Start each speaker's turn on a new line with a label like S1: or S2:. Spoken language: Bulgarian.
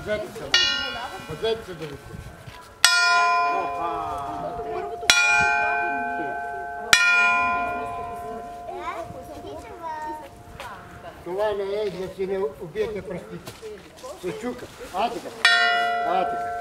S1: Пазете се. Пазете се да ви слуша. Това не е да си не убиете пръстите. Се чука. А така.